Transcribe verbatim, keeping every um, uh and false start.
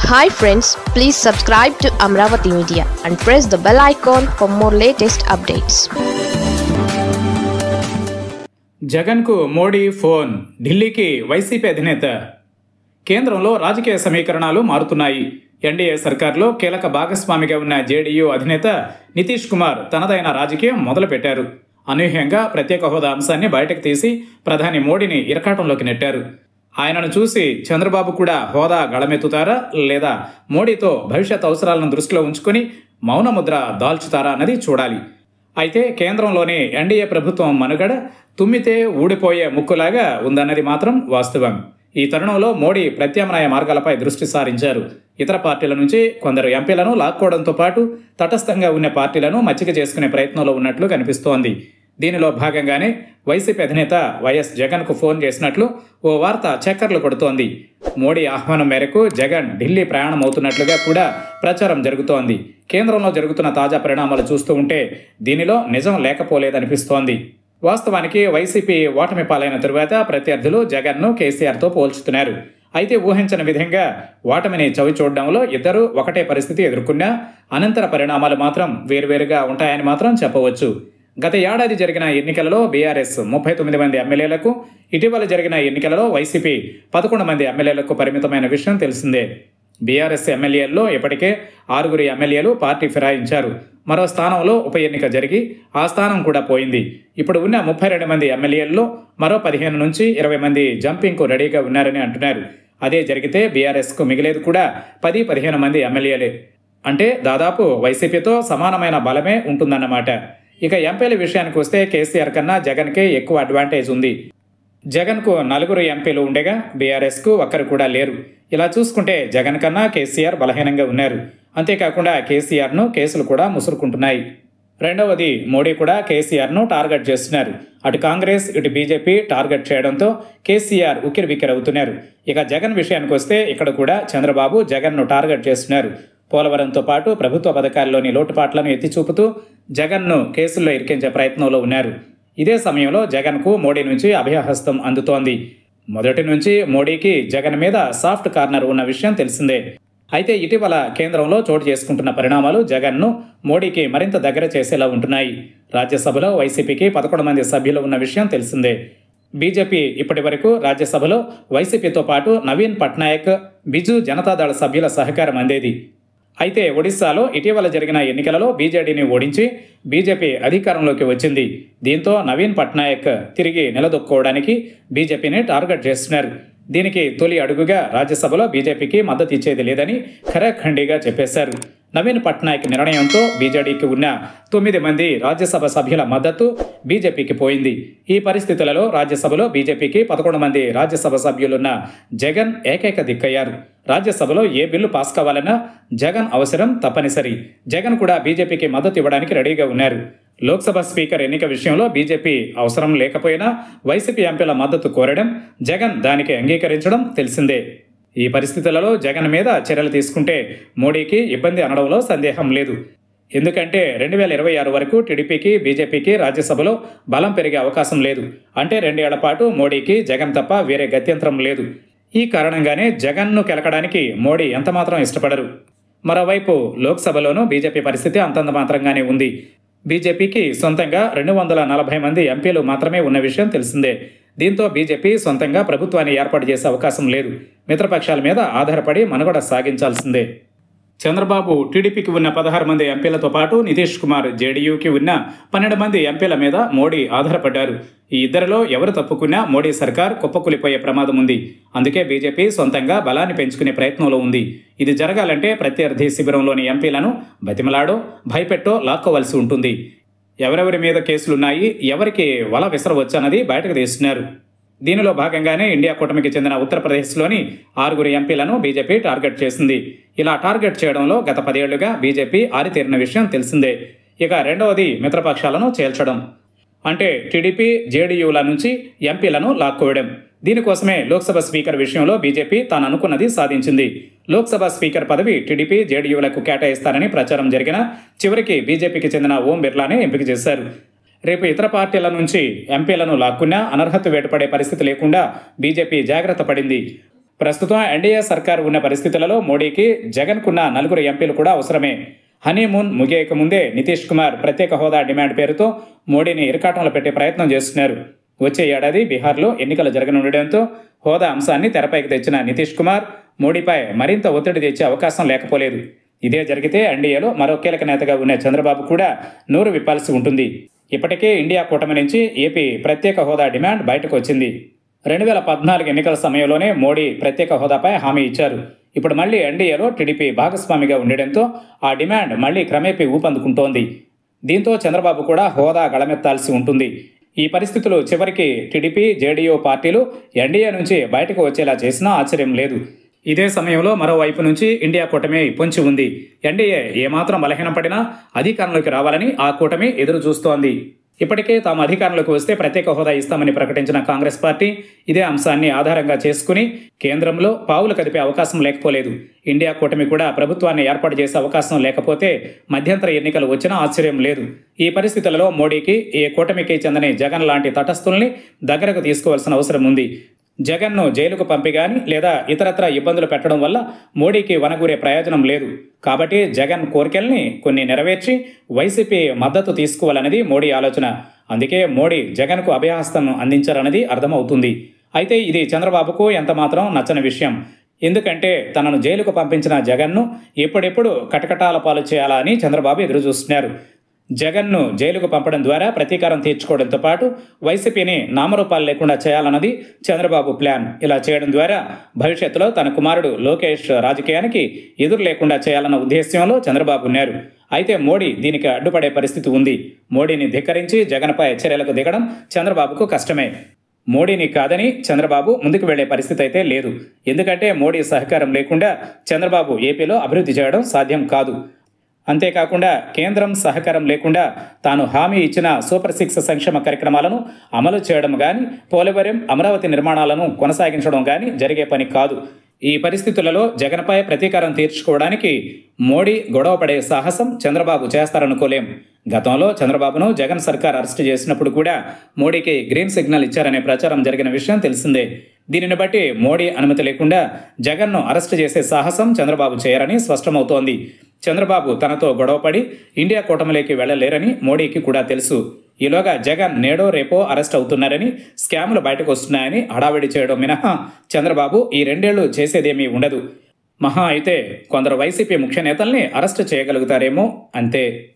Hi friends, please subscribe to Amravati Media and press the bell icon for more latest updates. జగన్కు Modi phone, ఢిల్లీకి YCP అధినేత. కేంద్రంలో రాజకీయ సమీకరణాలు మారుతున్నాయి. ఎన్డీఏ సర్కార్లో కీలక భాగస్వామిగా ఉన్న జేడీయూ అధినేత నితీష్ కుమార్ తనదైన రాజకీయం మొదలుపెట్టారు. అనూహ్యంగా ప్రత్యేక హోదా అంశాన్ని బయటకు తీసి ప్రధాని మోడీని ఇరకాటంలోకి నెట్టారు. ఆయనను చూసి చంద్రబాబు కూడా హోదా గళమెత్తుతారా, లేదా మోడీతో భవిష్యత్ అవసరాలను దృష్టిలో ఉంచుకొని మౌనముద్ర దాల్చుతారా అన్నది చూడాలి. అయితే కేంద్రంలోని ఎన్డీఏ ప్రభుత్వం మనుగడ తుమ్మితే ఊడిపోయే ముక్కులాగా ఉందన్నది మాత్రం వాస్తవం. ఈ తరుణంలో మోడీ ప్రత్యామ్నాయ మార్గాలపై దృష్టి సారించారు. ఇతర పార్టీల నుంచి కొందరు ఎంపీలను లాక్కోవడంతో పాటు తటస్థంగా ఉన్న పార్టీలను మచ్చిక చేసుకునే ప్రయత్నంలో ఉన్నట్లు కనిపిస్తోంది. దీనిలో భాగంగానే వైసీపీ అధినేత వైఎస్ జగన్కు ఫోన్ చేసినట్లు ఓ వార్త చక్కర్లు కొడుతోంది. మోడీ ఆహ్వానం మేరకు జగన్ ఢిల్లీ ప్రయాణం అవుతున్నట్లుగా కూడా ప్రచారం జరుగుతోంది. కేంద్రంలో జరుగుతున్న తాజా పరిణామాలు చూస్తూ ఉంటే దీనిలో నిజం లేకపోలేదనిపిస్తోంది. వాస్తవానికి వైసీపీ ఓటమి పాలైన తరువాత ప్రత్యర్థులు జగన్ను కేసీఆర్తో పోల్చుతున్నారు. అయితే ఊహించని విధంగా ఓటమిని చవి చూడడంలో ఇద్దరు ఒకటే పరిస్థితి ఎదుర్కొన్నా అనంతర పరిణామాలు మాత్రం వేరువేరుగా ఉంటాయని మాత్రం చెప్పవచ్చు. గత ఏడాది జరిగిన ఎన్నికలలో బీఆర్ఎస్ ముప్పై తొమ్మిది మంది ఎమ్మెల్యేలకు, ఇటీవల జరిగిన ఎన్నికలలో వైసీపీ పదకొండు మంది ఎమ్మెల్యేలకు పరిమితమైన విషయం తెలిసిందే. బీఆర్ఎస్ ఎమ్మెల్యేల్లో ఇప్పటికే ఆరుగురు ఎమ్మెల్యేలు పార్టీ ఫిరాయించారు. మరో స్థానంలో ఉప ఎన్నిక జరిగి ఆ స్థానం కూడా పోయింది. ఇప్పుడు ఉన్న ముప్పై రెండు మంది ఎమ్మెల్యేల్లో మరో పదిహేను నుంచి ఇరవై మంది జంపింగ్కు రెడీగా ఉన్నారని అంటున్నారు. అదే జరిగితే బీఆర్ఎస్కు మిగిలేది కూడా పది పదిహేను మంది ఎమ్మెల్యేలే. అంటే దాదాపు వైసీపీతో సమానమైన బలమే ఉంటుందన్నమాట. ఇక ఎంపీల విషయానికి వస్తే కేసీఆర్ కన్నా జగన్కే ఎక్కువ అడ్వాంటేజ్ ఉంది. జగన్కు నలుగురు ఎంపీలు ఉండగా బీఆర్ఎస్కు ఒక్కరు కూడా లేరు. ఇలా చూసుకుంటే జగన్ కన్నా కేసీఆర్ బలహీనంగా ఉన్నారు. అంతేకాకుండా కేసీఆర్ను కేసులు కూడా ముసురుకుంటున్నాయి. రెండవది, మోడీ కూడా కేసీఆర్ను టార్గెట్ చేస్తున్నారు. అటు కాంగ్రెస్ ఇటు బీజేపీ టార్గెట్ చేయడంతో కేసీఆర్ ఉక్కిరిబిక్కిరవుతున్నారు. ఇక జగన్ విషయానికి వస్తే ఇక్కడ కూడా చంద్రబాబు జగన్ను టార్గెట్ చేస్తున్నారు. పోలవరంతో పాటు ప్రభుత్వ పథకాల్లోని లోటుపాట్లను ఎత్తి చూపుతూ జగన్ను కేసుల్లో ఇరికించే ప్రయత్నంలో ఉన్నారు. ఇదే సమయంలో జగన్కు మోడీ నుంచి అభయహస్తం అందుతోంది. మొదటి నుంచి మోడీకి జగన్ మీద సాఫ్ట్ కార్నర్ ఉన్న విషయం తెలిసిందే. అయితే ఇటీవల కేంద్రంలో చోటు చేసుకుంటున్న పరిణామాలు జగన్ను మోడీకి మరింత దగ్గర చేసేలా ఉంటున్నాయి. రాజ్యసభలో వైసీపీకి పదకొండు మంది సభ్యులు ఉన్న విషయం తెలిసిందే. బీజేపీ ఇప్పటి వరకు రాజ్యసభలో వైసీపీతో పాటు నవీన్ పట్నాయక్, బిజు జనతాదళ సభ్యుల సహకారం అందేది. అయితే ఒడిశాలో ఇటీవల జరిగిన ఎన్నికలలో బీజేడీని ఓడించి బీజేపీ అధికారంలోకి వచ్చింది. దీంతో నవీన్ పట్నాయక్ తిరిగి నిలదొక్కుకోవడానికి బీజేపీని టార్గెట్ చేస్తున్నారు. దీనికి తొలి అడుగుగా రాజ్యసభలో బీజేపీకి మద్దతు ఇచ్చేది లేదని ఖరాఖండిగా చెప్పేశారు. నవీన్ పట్నాయక్ నిర్ణయంతో బీజేడీకి ఉన్న తొమ్మిది మంది రాజ్యసభ సభ్యుల మద్దతు బీజేపీకి పోయింది. ఈ పరిస్థితులలో రాజ్యసభలో బీజేపీకి పదకొండు మంది రాజ్యసభ సభ్యులున్న జగన్ ఏకైక దిక్కయ్యారు. రాజ్యసభలో ఏ బిల్లు పాస్ కావాలన్నా జగన్ అవసరం తప్పనిసరి. జగన్ కూడా బీజేపీకి మద్దతు ఇవ్వడానికి రెడీగా ఉన్నారు. లోక్సభ స్పీకర్ ఎన్నిక విషయంలో బీజేపీ అవసరం లేకపోయినా వైసీపీ ఎంపీల మద్దతు కోరడం, జగన్ దానికి అంగీకరించడం తెలిసిందే. ఈ పరిస్థితులలో జగన్ మీద చర్యలు తీసుకుంటే మోడీకి ఇబ్బంది అనడంలో సందేహం లేదు. ఎందుకంటే రెండు వేల ఇరవై ఆరు వరకు టీడీపీకి బీజేపీకి రాజ్యసభలో బలం పెరిగే అవకాశం లేదు. అంటే రెండేళ్ల పాటు మోడీకి జగన్ తప్ప వేరే గత్యంతరం లేదు. ఈ కారణంగానే జగన్ను కెలకడానికి మోడీ ఎంతమాత్రం ఇష్టపడరు. మరోవైపు లోక్సభలోనూ బీజేపీ పరిస్థితి అంతంత మాత్రంగానే ఉంది. బీజేపీకి సొంతంగా రెండు వందల నలభై మంది ఎంపీలు మాత్రమే ఉన్న విషయం తెలిసిందే. దీంతో బీజేపీ సొంతంగా ప్రభుత్వాన్ని ఏర్పాటు చేసే అవకాశం లేదు. మిత్రపక్షాల మీద ఆధారపడి మనుగడ సాగించాల్సిందే. చంద్రబాబు టీడీపీకి ఉన్న పదహారు మంది ఎంపీలతో పాటు నితీష్ కుమార్ జేడీయూకి ఉన్న పన్నెండు మంది ఎంపీల మీద మోడీ ఆధారపడ్డారు. ఈ ఇద్దరిలో ఎవరు తప్పుకున్నా మోడీ సర్కార్ కుప్పకూలిపోయే ప్రమాదం ఉంది. అందుకే బీజేపీ సొంతంగా బలాన్ని పెంచుకునే ప్రయత్నంలో ఉంది. ఇది జరగాలంటే ప్రత్యర్థి శిబిరంలోని ఎంపీలను బతిమలాడో భయపెట్టో లాక్కోవలసి ఉంటుంది. ఎవరెవరి మీద కేసులున్నాయి, ఎవరికి వల విసరవచ్చన్నది బయటకు తీస్తున్నారు. దీనిలో భాగంగానే ఇండియా కూటమికి చెందిన ఉత్తరప్రదేశ్లోని ఆరుగురు ఎంపీలను బీజేపీ టార్గెట్ చేసింది. ఇలా టార్గెట్ చేయడంలో గత పదేళ్లుగా బీజేపీ ఆరితేరిన విషయం తెలిసిందే. ఇక రెండవది మిత్రపక్షాలను చేల్చడం. అంటే టీడీపీ జేడీయూల నుంచి ఎంపీలను లాక్కోవడం. దీనికోసమే లోక్సభ స్పీకర్ విషయంలో బీజేపీ తాను అనుకున్నది సాధించింది. లోక్సభ స్పీకర్ పదవి టీడీపీ జేడీయూలకు కేటాయిస్తారని ప్రచారం జరిగినా చివరికి బీజేపీకి చెందిన ఓం బిర్లానే ఎంపిక చేశారు. రేపు ఇతర పార్టీల నుంచి ఎంపీలను లాక్కున్నా అనర్హత వేటుపడే పరిస్థితి లేకుండా బీజేపీ జాగ్రత్త పడింది. ప్రస్తుతం ఎన్డీఏ సర్కారు ఉన్న పరిస్థితులలో మోడీకి జగన్కున్న నలుగురు ఎంపీలు కూడా అవసరమే. హనీమూన్ ముగియక ముందే నితీష్ కుమార్ ప్రత్యేక హోదా డిమాండ్ పేరుతో మోడీని ఇరకాటంలో పెట్టే ప్రయత్నం చేస్తున్నారు. వచ్చే ఏడాది బీహార్లో ఎన్నికలు జరగనుండటంతో హోదా అంశాన్ని తెరపైకి తెచ్చిన నితీష్ కుమార్ మోడీపై మరింత ఒత్తిడి తెచ్చే అవకాశం లేకపోలేదు. ఇదే జరిగితే ఎన్డీఏలో మరో కీలక నేతగా ఉన్న చంద్రబాబు కూడా నోరు విప్పాల్సి ఉంటుంది. ఇప్పటికే ఇండియా కూటమి నుంచి ఏపీ ప్రత్యేక హోదా డిమాండ్ బయటకు వచ్చింది. రెండు వేల పద్నాలుగు ఎన్నికల సమయంలోనే మోడీ ప్రత్యేక హోదాపై హామీ ఇచ్చారు. ఇప్పుడు మళ్లీ ఎన్డీఏలో టీడీపీ భాగస్వామిగా ఉండడంతో ఆ డిమాండ్ మళ్లీ క్రమేపీ ఊపందుకుంటోంది. దీంతో చంద్రబాబు కూడా హోదా గళమెత్తాల్సి ఉంటుంది. ఈ పరిస్థితులు చివరికి టీడీపీ, జేడీయూ పార్టీలు ఎన్డీఏ నుంచి బయటకు వచ్చేలా చేసినా ఆశ్చర్యం లేదు. ఇదే సమయంలో మరోవైపు నుంచి ఇండియా కూటమి పొంచి ఉంది. ఎన్డీఏ ఏమాత్రం బలహీనపడినా అధికారంలోకి రావాలని ఆ కూటమి ఎదురు చూస్తోంది. ఇప్పటికే తాము అధికారంలోకి వస్తే ప్రత్యేక హోదా ఇస్తామని ప్రకటించిన కాంగ్రెస్ పార్టీ ఇదే అంశాన్ని ఆధారంగా చేసుకుని కేంద్రంలో పావులు కదిపే అవకాశం లేకపోలేదు. ఇండియా కూటమి కూడా ప్రభుత్వాన్ని ఏర్పాటు చేసే అవకాశం లేకపోతే మధ్యంతర ఎన్నికలు వచ్చినా ఆశ్చర్యం లేదు. ఈ పరిస్థితులలో మోడీకి ఏ కూటమికి చెందని జగన్ లాంటి తటస్థుల్ని దగ్గరకు తీసుకోవాల్సిన అవసరం ఉంది. జగన్ను జైలుకు పంపి గాని లేదా ఇతరత్ర ఇబ్బందులు పెట్టడం వల్ల మోడీకి వనగూరే ప్రయోజనం లేదు. కాబట్టి జగన్ కోరికల్ని కొన్ని నెరవేర్చి వైసీపీ మద్దతు తీసుకోవాలన్నది మోడీ ఆలోచన. అందుకే మోడీ జగన్కు అభయహస్తం అందించారన్నది అర్థమవుతుంది. అయితే ఇది చంద్రబాబుకు ఎంతమాత్రం నచ్చని విషయం. ఎందుకంటే తనను జైలుకు పంపించిన జగన్ను ఎప్పుడెప్పుడు కటకటాల పాలు చేయాలా అని చంద్రబాబు ఎదురుచూస్తున్నారు. జగన్ను జైలుకు పంపడం ద్వారా ప్రతీకారం తీర్చుకోవడంతో పాటు వైసీపీని నామరూపాలు లేకుండా చేయాలన్నది చంద్రబాబు ప్లాన్. ఇలా చేయడం ద్వారా భవిష్యత్తులో తన కుమారుడు లోకేష్ రాజకీయానికి ఎదురు లేకుండా చేయాలన్న ఉద్దేశ్యంలో చంద్రబాబు ఉన్నారు. అయితే మోడీ దీనికి అడ్డుపడే పరిస్థితి ఉంది. మోడీని ధిక్కరించి జగన్పై చర్యలకు దిగడం చంద్రబాబుకు కష్టమే. మోడీని కాదని చంద్రబాబు ముందుకు వెళ్లే పరిస్థితి అయితే లేదు. ఎందుకంటే మోడీ సహకారం లేకుండా చంద్రబాబు ఏపీలో అభివృద్ధి చేయడం సాధ్యం కాదు. అంతేకాకుండా కేంద్రం సహకారం లేకుండా తాను హామీ ఇచ్చిన సూపర్ సిక్స్ సంక్షేమ కార్యక్రమాలను అమలు చేయడం కానీ, పోలవరం, అమరావతి నిర్మాణాలను కొనసాగించడం కానీ జరిగే పని కాదు. ఈ పరిస్థితులలో జగన్పై ప్రతీకారం తీర్చుకోవడానికి మోడీ గొడవపడే సాహసం చంద్రబాబు చేస్తారనుకోలేం. గతంలో చంద్రబాబును జగన్ సర్కార్ అరెస్టు చేసినప్పుడు కూడా మోడీకి గ్రీన్ సిగ్నల్ ఇచ్చారనే ప్రచారం జరిగిన విషయం తెలిసిందే. దీనిని బట్టి మోడీ అనుమతి లేకుండా జగన్ను అరెస్టు చేసే సాహసం చంద్రబాబు చేయరని స్పష్టమవుతోంది. చంద్రబాబు తనతో గొడవపడి ఇండియా కూటమిలోకి వెళ్లలేరని మోడీకి కూడా తెలుసు. ఈలోగా జగన్ నేడో రేపో అరెస్ట్ అవుతున్నారని, స్కాములు బయటకు వస్తున్నాయని హడావిడి చేయడం మినహా చంద్రబాబు ఈ రెండేళ్లు చేసేదేమీ ఉండదు. మహా అయితే కొందరు వైసీపీ ముఖ్య నేతల్ని అరెస్టు చేయగలుగుతారేమో, అంతే.